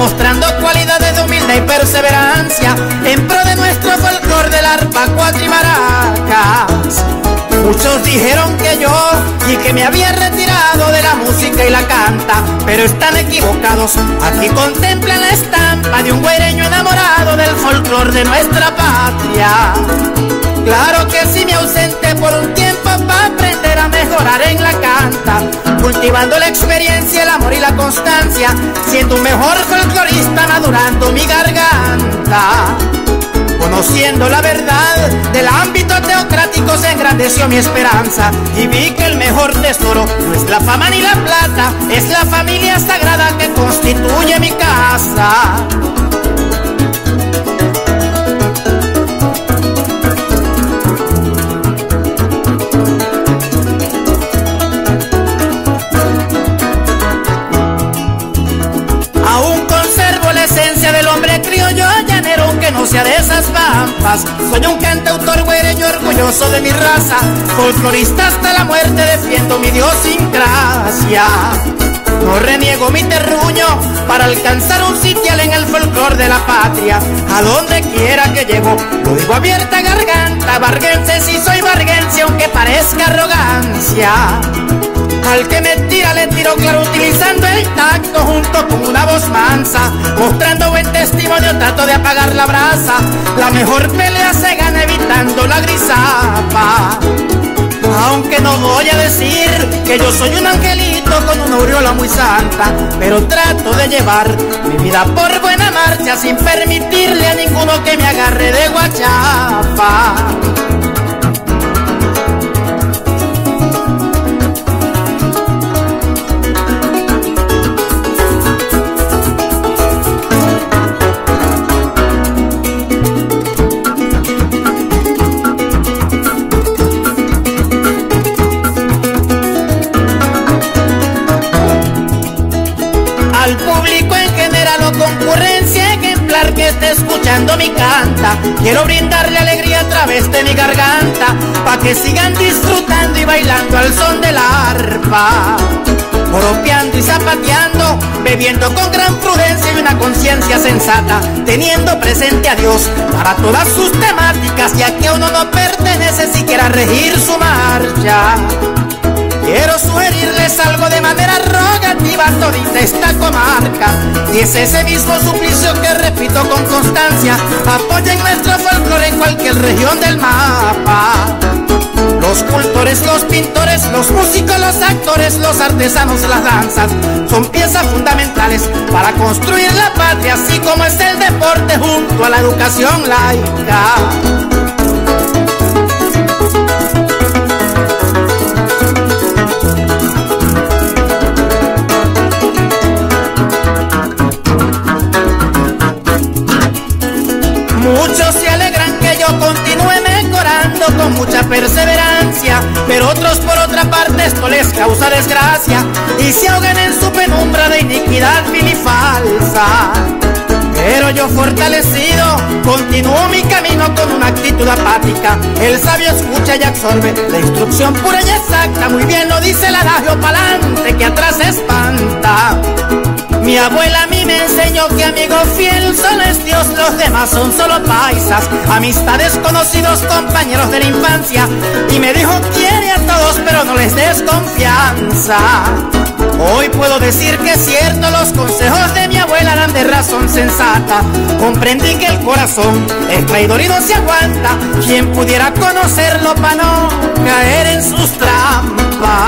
demostrando cualidades de humildad y perseverancia en pro de nuestro folclor del arpa, cuatro y maracas. Muchos dijeron que yo y que me había retirado de la música y la canta, pero están equivocados. Aquí contemplan la estampa de un güereño enamorado del folclor de nuestra patria. Claro que sí me ausenté por un tiempo para aprender a mejorar en la canta, cultivando la experiencia, el amor y la constancia, siendo un mejor folclorista, madurando mi garganta. Conociendo la verdad del ámbito teocrático se engrandeció mi esperanza y vi que el mejor tesoro no es la fama ni la plata, es la familia sagrada que constituye mi casa. Aún conservo la esencia del hombre criollo llanero, aunque no sea de esas pampas. Soy un cantautor güereño orgulloso de mi raza, folclorista hasta la muerte, defiendo mi idiosincrasia. No reniego mi terruño para alcanzar un sitial en el folclor de la patria. A donde quiera que llego, lo digo abierta garganta, varguense si soy varguense, aunque parezca arrogancia. Al que me tira le tiro claro, utilizando el tacto junto con una voz mansa, mostrando buen testimonio, trato de apagar la brasa. La mejor pelea se gana evitando la grisapa. Aunque no voy a decir que yo soy un angelito con una aureola muy santa, pero trato de llevar mi vida por buena marcha sin permitirle a ninguno que me agarre de guachapa. Al público en general o concurrencia ejemplar que esté escuchando mi canta, quiero brindarle alegría a través de mi garganta, pa' que sigan disfrutando y bailando al son del arpa. Joropeando y zapateando, bebiendo con gran prudencia y una conciencia sensata, teniendo presente a Dios para todas sus temáticas, ya que a uno no pertenece siquiera regir su marcha. Quiero sugerirles algo de manera rogativa a todita esta comarca, y es ese mismo suplicio que repito con constancia: apoyen nuestro folclore en cualquier región del mapa. Los cultores, los pintores, los músicos, los actores, los artesanos, las danzas son piezas fundamentales para construir la patria, así como es el deporte junto a la educación laica. Muchos se alegran que yo continúe mejorando con mucha perseverancia, pero otros por otra parte esto les causa desgracia y se ahogan en su penumbra de iniquidad vil y falsa. Pero yo fortalecido continúo mi camino con una actitud apática. El sabio escucha y absorbe la instrucción pura y exacta. Muy bien lo dice el adagio: pa'lante que atrás espanta. Mi abuela a mí me enseñó que amigo fiel solo es Dios, los demás son solo paisas, amistades, conocidos, compañeros de la infancia. Y me dijo: quiere a todos pero no les des confianza. Hoy puedo decir que es cierto, los consejos de mi abuela eran de razón sensata. Comprendí que el corazón es traidor y no se aguanta. Quien pudiera conocerlo para no caer en sus trampas.